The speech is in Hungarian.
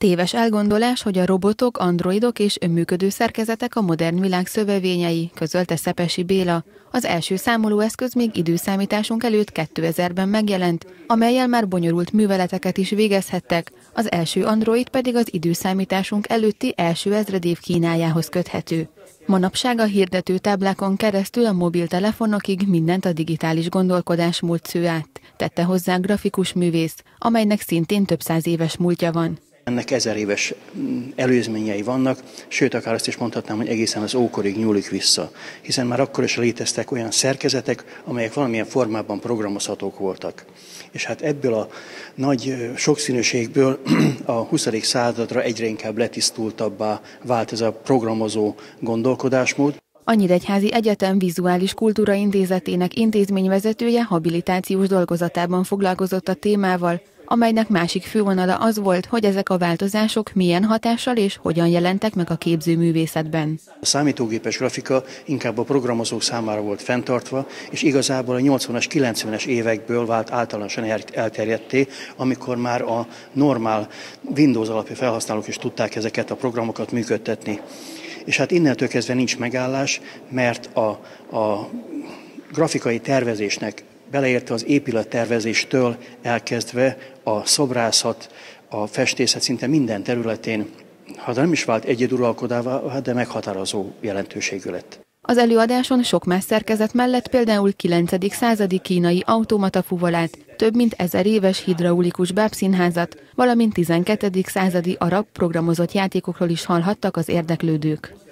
Téves elgondolás, hogy a robotok, androidok és önműködő szerkezetek a modern világ szövevényei, közölte Szepesi Béla. Az első számolóeszköz még időszámításunk előtt 2000-ben megjelent, amellyel már bonyolult műveleteket is végezhettek, az első android pedig az időszámításunk előtti első ezredév Kínájához köthető. Manapság a hirdető táblákon keresztül a mobiltelefonokig mindent a digitális gondolkodásmód sző át, tette hozzá grafikus művész, amelynek szintén több száz éves múltja van. Ennek 1000 éves előzményei vannak, sőt, akár azt is mondhatnám, hogy egészen az ókorig nyúlik vissza. Hiszen már akkor is léteztek olyan szerkezetek, amelyek valamilyen formában programozhatók voltak. És hát ebből a nagy sokszínűségből a 20. századra egyre inkább letisztultabbá vált ez a programozó gondolkodásmód. A Nyíregyházi Egyetem Vizuális Kultúra Intézetének intézményvezetője habilitációs dolgozatában foglalkozott a témával, amelynek másik fővonala az volt, hogy ezek a változások milyen hatással és hogyan jelentek meg a képzőművészetben. A számítógépes grafika inkább a programozók számára volt fenntartva, és igazából a 80-as, 90-es évekből vált általánosan elterjedté, amikor már a normál Windows alapú felhasználók is tudták ezeket a programokat működtetni. És hát innentől kezdve nincs megállás, mert a grafikai tervezésnek, beleértve az épülettervezéstől elkezdve a szobrászat, a festészet szinte minden területén, ha nem is vált egyeduralkodává, de meghatározó jelentőségű lett. Az előadáson sok más szerkezet mellett például 9. századi kínai automata fuvolát, több mint 1000 éves hidraulikus bábszínházat, valamint 12. századi arab programozott játékokról is hallhattak az érdeklődők.